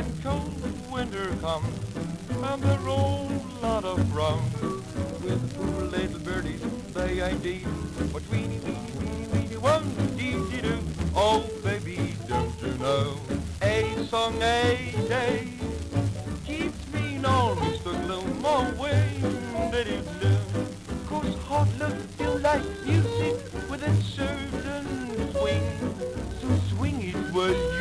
when cold winter comes, and the roll lot of rum. With poor little birdies, they ain't eating, but weeny, weeny, weeny, weeny, one-dee-dee-doo. Oh, baby, don't you know? A song a day keeps me on Mr. Gloom away. Dee-dee-doo. 'Cause hot love still like music with a certain swing. So swing it, was